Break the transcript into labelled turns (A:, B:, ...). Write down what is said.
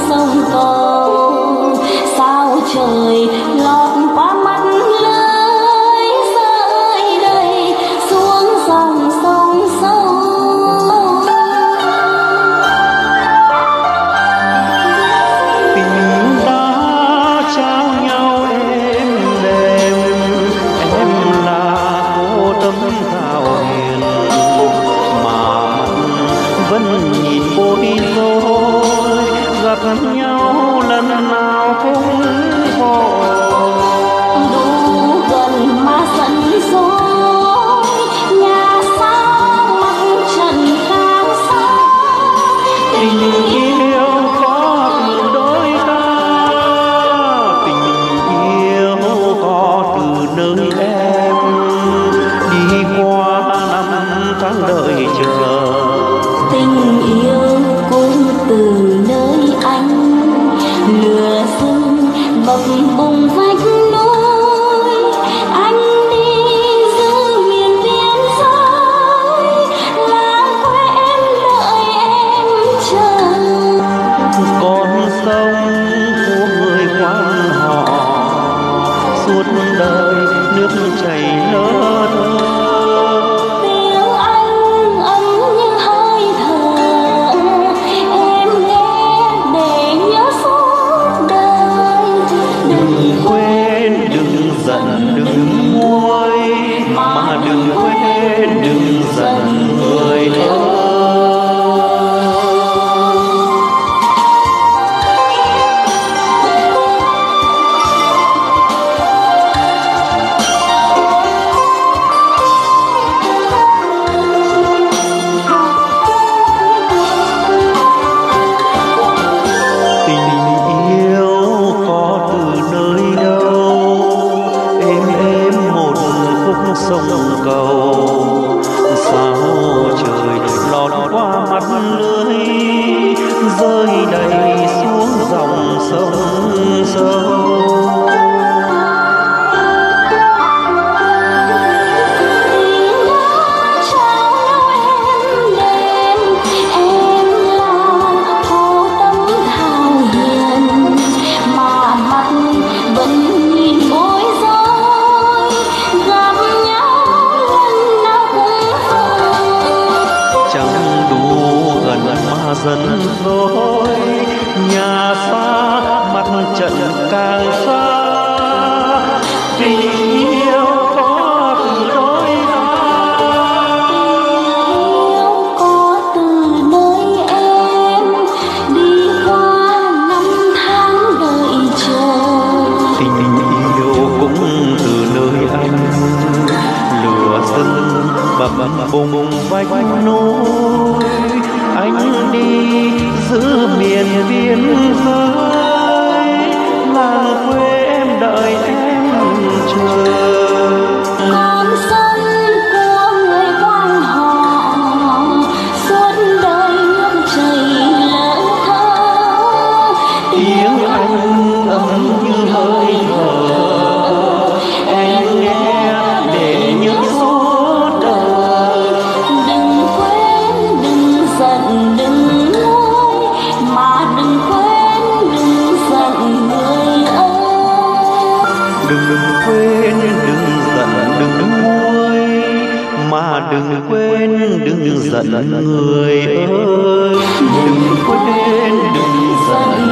A: sông cầu, sao trời lọt qua mắt lưới rơi đầy xuống dòng sông sâu.
B: Tình đã trao nhau êm đềm, em là cô tấm thảo hiền mà vẫn nhìn bối rối, gặp nhau lần nào cũng vội.
A: Đủ gần mà giận dỗi, nhà xa mặt trần càng xa.
B: Tình yêu có từ đôi ta, tình yêu có từ nơi em đi qua năm tháng đợi chờ.
A: Tình yêu cũng từ nơi anh lửa rừng bập bùng vách núi. Anh đi giữ miền biên giới, là quê em đợi em chờ.
B: Con sông của người quan họ suốt đời nước chảy lơ thơ.
A: Tiếng anh ấm như hơi thở, em nghe để nhớ suốt đời.
B: Đừng quên, đừng giận, đừng nguôi, mà đừng quên, đừng giận người ơi. Sông cầu sao trời lọt qua mắt lưới rơi đầy xuống dòng sông sâu. Dần dối nhà xa mặt trận càng xa. Tình yêu có từ đôi ta,
A: yêu có từ nơi em đi qua năm tháng đợi chờ.
B: Tình yêu cũng từ nơi anh lửa dân bập bùng vách núi. Anh đi giữ miền biên giới, làng quê em đợi em chờ.
A: Con sông của người quan họ suốt đời nước chảy lỡ thơ.
B: Tiếng anh ấm như hơi thở, em nghe để nhớ suốt đời.
A: Đừng quên, đừng giận, đừng nguôi, mà đừng quên, đừng giận người ơi.
B: Đừng quên, đừng giận, đừng nguôi, mà đừng quên, đừng giận người ơi. Đừng quên, đừng giận